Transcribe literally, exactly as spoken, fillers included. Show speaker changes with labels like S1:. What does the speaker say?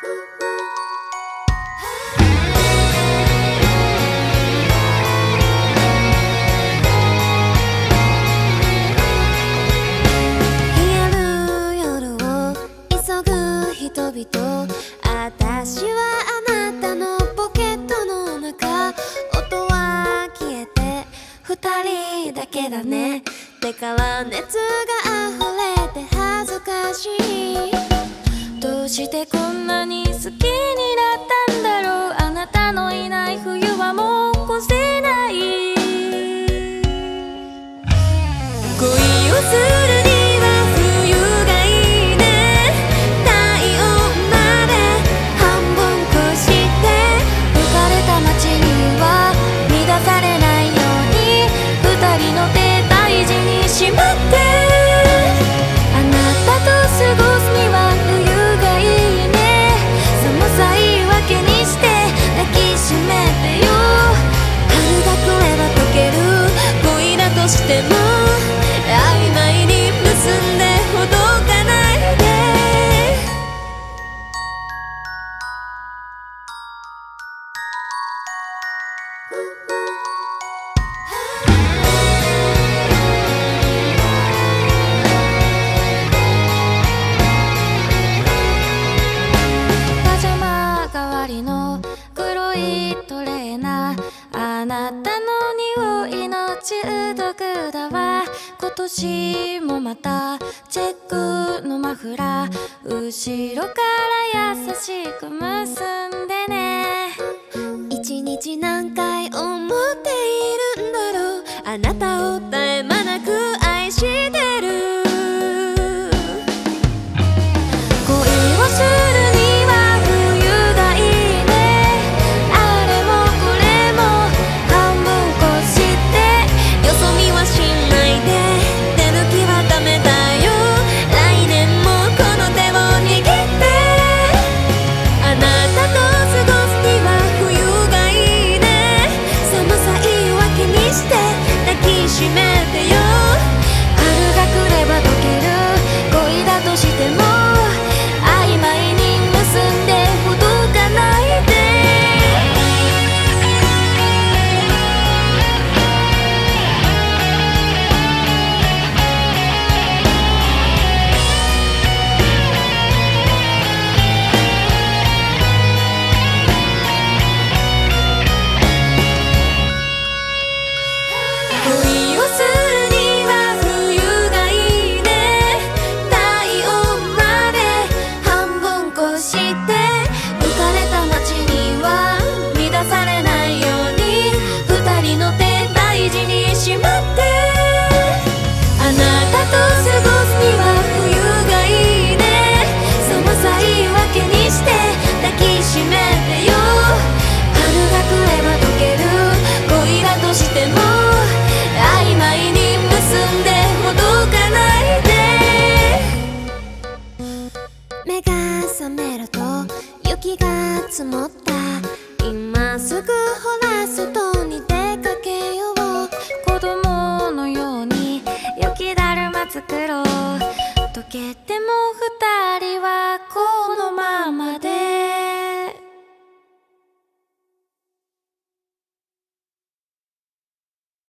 S1: 人々、私はあなたのポケットの中、音は消えて二人だけだね。手から熱が溢れて恥ずかしい。どうしてこんなに好きになったんだろう。あなたのいない冬はもう越せない。恋をするにしても曖昧に結んでほどかないで。パジャマ代わりの黒いトレーナー、あなたの匂いの中毒だわ。今年もまたチェックのマフラー、後ろから優しく結んでね。一日何回思っているんだろう。あなたを絶え間なく愛してる。恋をするには冬がいいね。あれもこれも半分越してよそ見はしないで。手抜きはダメだよ。来年もこの手を握ってあなたと過ごすには冬がいいね。寒さ言い訳にして抱きしめてよ。春が来れば溶ける恋だとしても曖昧に結んでほどかないで。恋をするには冬がいいね。体温まで半分越して浮かれた街には乱されないように二人の手大事にしまって。あなたと過ごすには冬がいいね。寒さ言い訳にして抱きしめてよ。春が来れば溶ける恋だとしても曖昧に結んでほどかないで。目が覚めると雪が積もった。今すぐほら外に出かけよう。子供のように雪だるま作ろう。溶けても